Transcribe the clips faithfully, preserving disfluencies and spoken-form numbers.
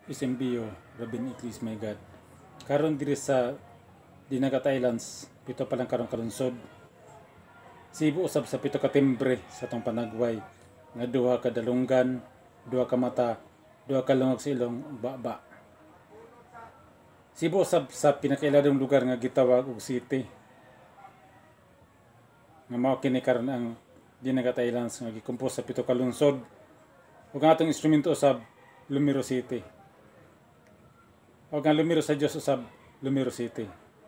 S M B U Ruben ECLEO, my God. Karon diri sa Dinagat Islands, pito pa lang karon kalunsod. Sibo usab sa pito ka timbre sa tong panagway nga duha ka dalunggan, duha ka mata, duha ka lungag sa ilong baba. Sibo usab sa pinakailadong lugar nga gitawag og city. Nga mao kini karon ang Dinagat Islands nga gikompose sa pito ka lungsod. Ug ang atong instrumento usab Lumiro City. O nga Lumiro sa Dios usab Lumiro City.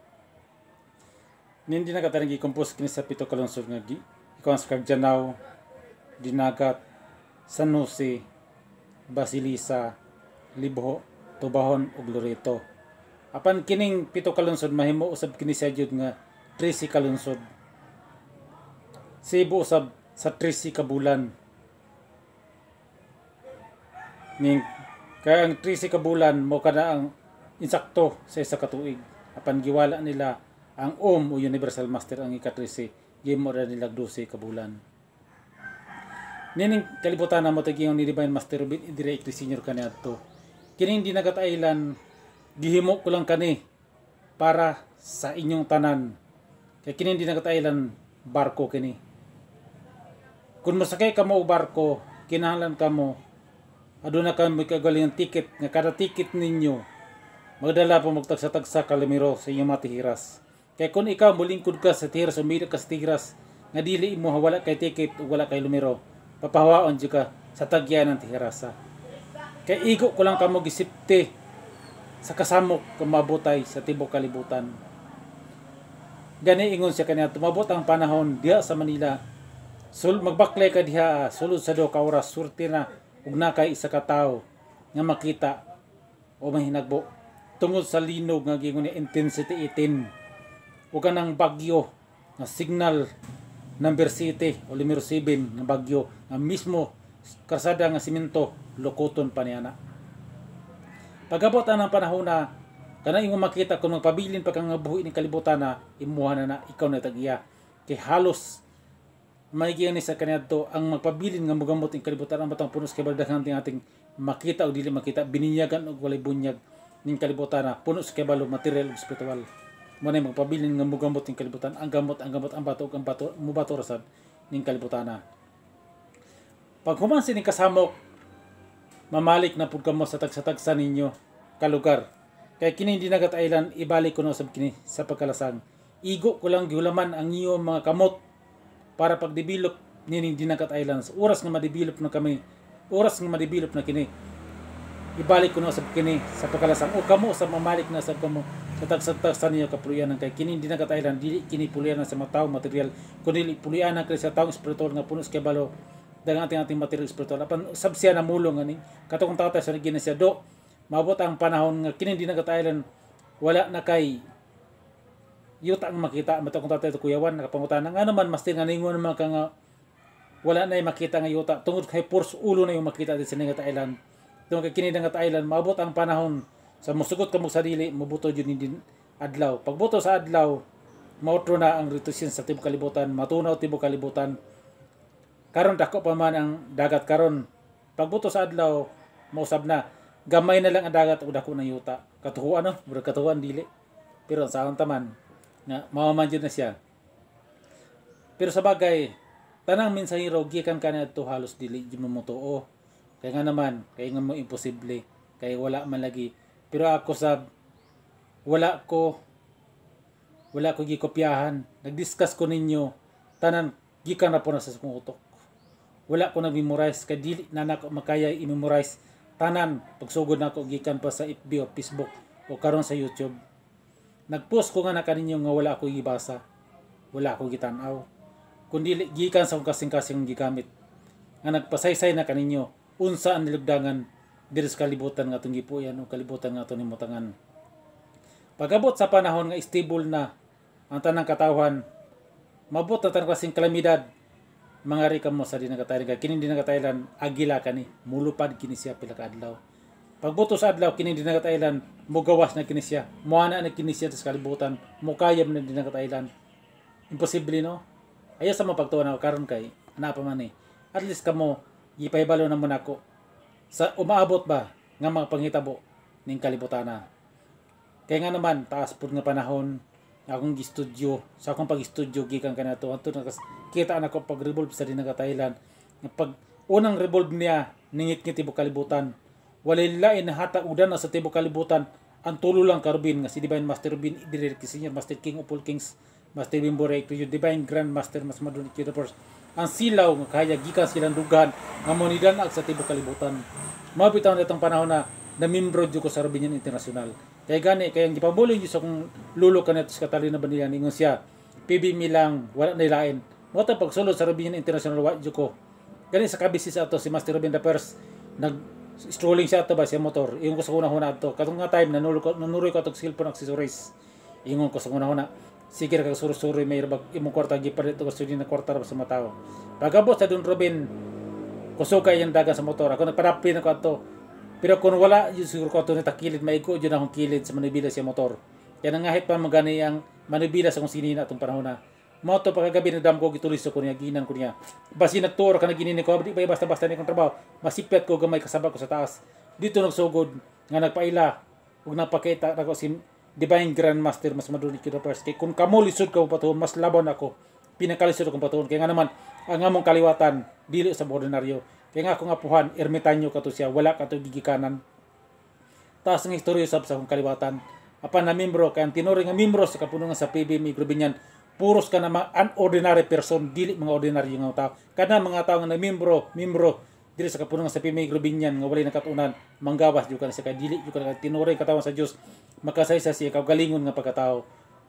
Nindi na katarang gikompose kini sa pito ka lungsod nga ikaw sa Kagjanaw, Dinagat, San Jose, Basilisa, Libho, Tubahon ug Loreto. Apan kining pito ka lungsod mahimo usab kini sa jud nga trese ka lungsod. Sibo usab sa trese ka bulan. Ning kaya ang trese ka bulan mo kada ang insakto sa isa ka tuig. Apan giwala nila ang O M o Universal Master ang ika-trese, gimo ra nila dose ka bulan. Nining kalibutan na mo tagiyong ni Divine Master Ruben dire ECLEO Senior kaniadto. Kining Dinagat Island gihimo ko lang kani para sa inyong tanan. Kay kining Dinagat Island barko kini. Kung masakay ka mo og barko, kinahanglan ka mo aduna ka may kagaling ticket nga kada ticket ninyo magdala po magtagsa-tagsa ka lumiro sa inyong matihiras. Kaya kung ikaw mulingkod ka sa tihiras o mira ka sa tihiras nga dili mo wala kay ticket o wala kay lumiro, papahawaon dyan ka sa tagyan ng tihirasa. Kaya igo ko lang ka mo gisipte sa kasamok kung mabutay sa tibok kalibutan. Gani ingon siya kanya, tumabot ang panahon diha sa Manila. Sul magbaklay ka diha, sulod sa do ka oras, surti na ug nakay isa ka tawo nga makita o mahinagbo tungod sa linog nga gingon ni intensity eighteen o kanang bagyo nga signal number city o numero seven nga bagyo nga mismo karsada nga simento lukoton pa niana. Pagabot ang panahon na kana imong makita kung magpabilin pa kang buhi ni kalibutan na imuha na na ikaw na tag-iya kay halos may giyan ni sa kaniadto ang magpabilin nga mogamot ing kalibutan ang batang punos kay baldahan ating ating makita o dili makita bininyagan og walay bunyag ning kalibutan na punos kay balo material ug spiritual. Mo na magpabilin nga mogamot ing kalibutan ang gamot ang gamot ang bato ug ang bato mubato rasad ning kalibutan na. Pag human sining kasamok mamalik na pud kamo sa tagsa-tagsa ninyo ka lugar. Kay kini Dinagat Island ibalik ko na usab kini sa pagkalasang. Igo ko lang giulaman ang iyo mga kamot para pag-develop nining Dinagat Islands. Oras nga ma-develop na kami, oras nga ma-develop na kini. Ibalik ko na usab kini sa pagkalasang. O kamo sa mamalik na sa kamo sa tagsa-tagsa ninyo kapulianan kay kini Dinagat Island dili kini pulianan sa mga tawo material kundi pulianan kay sa tawo spiritual nga punos kay balo dagang ating ating material spiritual. Apan sab siya na mulong ani katong tatay sa gina siya do maabot ang panahon nga kini Dinagat Island wala na kay yuta ang makita mato kung tatay to kuyawan nakapangutana nga naman master nga ningon naman ka nga wala na makita nga yuta tungod kay force ulo na yung makita sa Dinagat Island. Tungod kay kini Dinagat Island maabot ang panahon sa musugot kamo sa dili mabuto jud ni adlaw. Pagbuto sa adlaw mautro na ang rotation sa tibok kalibutan, matunaw tibok kalibutan. Karon dako pa man ang dagat karon. Pagbuto sa adlaw mausab na gamay na lang ang dagat ug dako na yuta. Katuhuan no, murag katuhuan dili. Pero sa akong taman nga mawaman jud na siya. Pero sa bagay tanang mensahero gikan kanadto halos dili jud mo tuo. Kaya nga naman kay nga mo imposible kay wala man lagi. Pero ako sab wala ko wala ko gikopyahan. Nagdiscuss ko ninyo tanan gikan na po na sa akong utok. Wala ko nag-memorize kay dili na nako makaya i-memorize tanan pagsugod nako gikan pa sa F B o Facebook o karon sa YouTube. Nagpost ko nga na kaninyo nga wala ako gibasa. Wala ako gitan-aw. Kundi gikan sa kasing-kasing gigamit. Nga nagpasaysay na kaninyo unsa ang nilugdangan diri sa kalibutan nga atong gipuyan o kalibutan nga atong himutangan. Pagabot sa panahon nga stable na ang tanang katawhan, mabot na tanang kasing kalamidad, mangari ka mo sa Dinagat Island. Kini Dinagat Island agila kani, mulupad kini siya pila ka adlaw. Pagbuto sa adlaw kini Dinagat Island mugawas na kini siya. Moana na kini siya sa kalibutan, mukayam na Dinagat Island. Imposible no? Ayaw sa mapagtuwa na karon kay ana pa man eh. At least kamo gipahibalo na mo nako sa umaabot ba nga mga panghitabo ning kalibutana. Kaya nga naman taas pud nga panahon akong gistudyo sa akong pag-istudyo gikan kanato adto nakita na ko pag revolve sa dinaga Thailand nga pag unang revolve niya ningit-ngit tibok kalibutan walay lain na hatag udan na sa tibok kalibutan ang tulo lang karubin nga si Divine Master Ruben Direct Senior Master King of all Kings Master Bimbore to you Divine Grand Master Mas Madun Universe ang silaw nga kaya gikan silang dugan nga monidan ag sa tibok kalibutan mao bitaw na itong panahon na na membro jud ko sa Ruben International. Kaya gani kaya ang gipabuloy jud sa kung lulo kanat sa Catalina Banila ningon siya P B M lang wala na ilain. Mo ta pagsulod sa Ruben International wa jud ko. Gani sa kabisis ato si Master Ruben the First nag strolling siya ato ba sa motor. Ingon ko sa una-una ato katong nga time nanulo ko nanuroy ko atong cellphone accessories. Ingon ko sa una-una sige ra kag suro-suro may rabag imong kwarta gipalit ko sa na kwarta sa mga tao. Pagabot sa dun Ruben kusukay yung dagan sa motor. Ako nagpadapi na ko ato. Pero kung wala, yung siguro ko ito natakilid, maigo dyan akong kilid sa manubila siya motor. Kaya nangahit pa magani ang manubila sa kung sinina itong panahon na. Moto pagkagabi na dam ko, gitulis ko niya, ginan ko niya. Basi nagturo ka na ginini ko, di ba basta-basta na ikong trabaho, masipet ko gamay kasabak ko sa taas. Dito nagsugod, nga nagpaila, huwag napakita ako si Divine Grand Master, mas madunik ko na first. Kaya kung kamo lisod ka patuhon, mas laban ako, pinakalisod akong patuhon. Kaya nga naman, ang among kaliwatan, dili sa ordinaryo. Kaya nga akong apuhan, ermitanyo ka to siya, wala ka to gigikanan. Taas ng istoryo sab sa akong kaliwatan. Apan na membro, kaya ang tinuri nga membro sa kapunungan sa P B M Grubinyan, puros ka na mga unordinary person, dili mga ordinary nga tao. Kana mga tao nga na membro, membro, dili sa kapunungan sa P B M Grubinyan, nga walay nakatunan, manggawas, di ka na siya, dili, di ka na tinuri katawan sa Diyos, makasaysay siya, kagalingon nga pagkatao.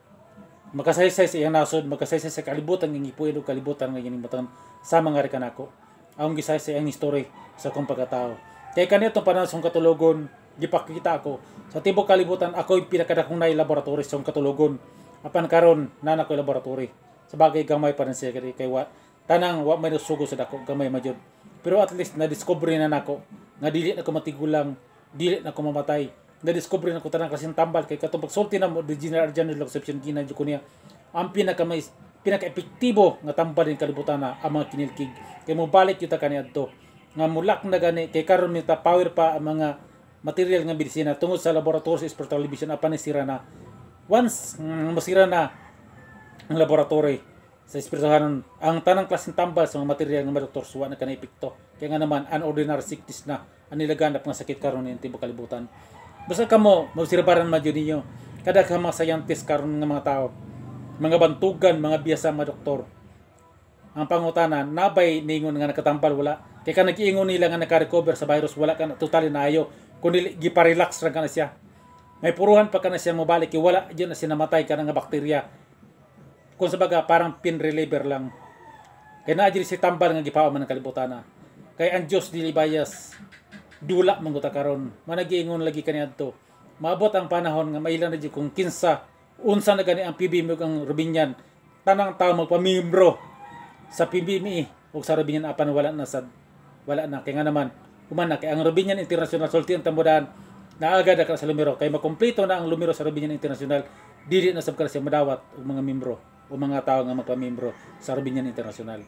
Makasaysay siya nasod, makasaysay sa kalibutan, nga ipuin o kalibutan, nga ginimatan, sa mga rikanako. Ang gisay sa ang history sa akong pagkatao. Kaya kanitong panahon sa katulogon, gipakita ako sa tibok kalibutan ako yung pinakadakong na laboratory sa katulogon. Apan karon nana ko laboratory. Sa bagay gamay pa rin siya kay kay wa tanang wa may sugo sa dako gamay majud. Pero at least na discover na nako nga dili na ko matigulang, dili na ko mamatay. Na discover na ko tanang klaseng tambal kay katong pagsulti na mo the general general exception gina jud ko niya. Ang pinaka may pinaka-epektibo nga tambal din kalibutan na ang mga kinilkig. Kaya mo balik yung ta kaniadto nga mulak na gani kay karon mi ta power pa ang mga material nga medisina tungod sa laboratory sa spiritual division apan sira na once mm, masira na ang laboratory sa spiritual ang tanang klaseng tambal sa mga material nga doktor suwa na kanay epekto kaya nga naman unordinary sickness na ang nilaganap nga sakit karon ni tibok kalibutan basta kamo magsirbaran madyo ninyo kada ka mga scientist karon nga mga tao mga bantugan mga biyasa mga doktor ang pangutana nabay ningon nga nakatambal wala kay ka nag-iingon nila nga naka-recover sa virus wala ka totally naayo kundi gipa-relax ra ka na siya may puruhan pa ka na siya mobalik kay wala diyan na siya namatay ka nga bakterya kung sabaga parang pain reliever lang kay naa diri si tambal nga gipawa man ang kalibutana kay ang Dios dili bias dula man guta karon manag-iingon lagi kaniadto maabot ang panahon nga mailan na di kung kinsa unsa na gani ang P B M ug ang Rubinyan tanang tawo magpamembro sa P B M I ug sa Rubinyan apan wala na sad wala na kay nga naman human na kay ang Rubinyan International sulti ang tambudan naagad ka sa lumiro kay makumpleto na ang lumiro sa Rubinyan International dili na sab ka siya madawat og mga membro o mga tawo nga magpamembro sa Rubinyan International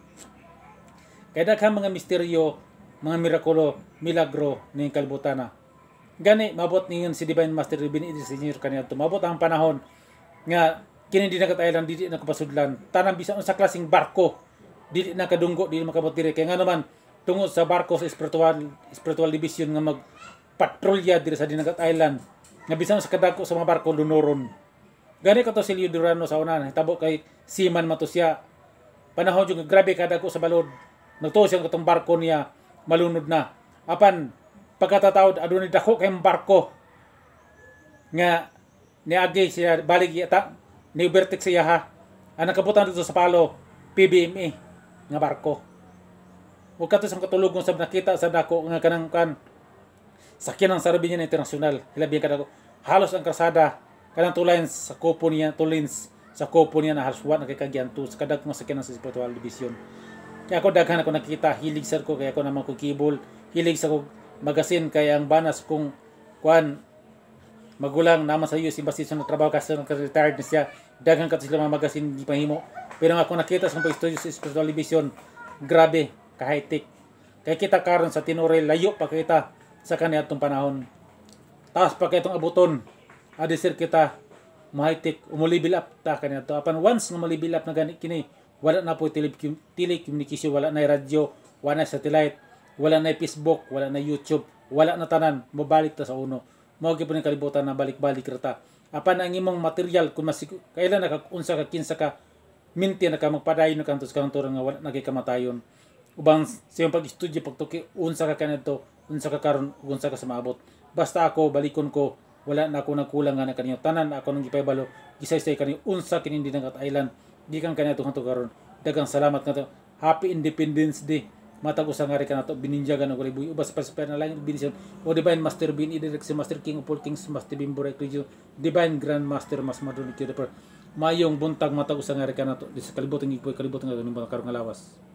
kay daghang mga misteryo mga mirakulo milagro ning kalibutana gani mabot ningon si Divine Master Ruben Senior kaniadto mabot ang panahon nga kini di nakatailan dili na kapasudlan tanang bisan sa klaseng barko dili na kadunggo dili makabot diri kay nga naman tungod sa barko sa spiritual spiritual division nga magpatrolya diri sa Dinagat Island nga bisan sa kadako sa mga barko lunoron gani kato si Leo Durano sa una hitabo kay seaman man to siya panahon jud grabe kadako sa balod nagtuo siya katong barko niya malunod na apan pagkatatawd adunay dako kay barko nga niagi siya balig yata ni overtake siya ha ang nakabutan dito sa palo P B M I nga barko. Ug kato sa katulugon sab nakita sa dako nga kanang kan sakyanan sa Rubinyan International. Hilabi kadako halos ang kalsada kanang tulayan sa kopo niya, tulins sa kopo niya na halos wa nakikagyanto sa kadag nga sakyanan sa spiritual division. Kaya ako daghan ako nakita hilig sa ko kaya ako naman ko kibol, hilig sa ko magasin kaya ang banas kung kuan magulang naman sa U S Embassy sa trabaho kasi nag-retired na siya. Daghan kato sila mga magasin di pahimo. Pero ako nakita sa pag-studio sa spiritual division, grabe, ka-high-tech. Kaya kita karon sa tinore, layo pa kita. sa kaniadtong panahon. Taas pa kay itong abuton, adisir kita mahitik umulibil up ta kaniadto. Apan once nga mulibil up na gani kini, wala na po telecommunication, wala na radyo, wala na satellite, wala na Facebook, wala na YouTube, wala na tanan, mobalik ta sa uno. Mao gyud po ni kalibutan na balik-balik rata. Apan ang imong material kung masig kailan nakaunsa ka kinsa ka minti na ka magpadayon na kantos kang turan nga wala na kay kamatayon. Ubang sa pag estudyo pagtuki unsa ka kanadto, unsa ka karon, unsa ka sa maabot. Basta ako balikon ko, wala na ako nagkulang nga na kanyo tanan ako nang gipahibalo gisaysay kanyo unsa kini din nga island di kang kanya to karon. Dagang salamat nga to. Happy Independence Day. Matag usa nga ri kanato bininjagan og libuy ubas pa sa na lang binisyon o divine master bin idirect si master king of all kings master bimbo reclusion divine grand master mas madun ki mayong buntag matag usa nga ri kanato di sa kalibutan gipoy kalibutan nga karon nga lawas.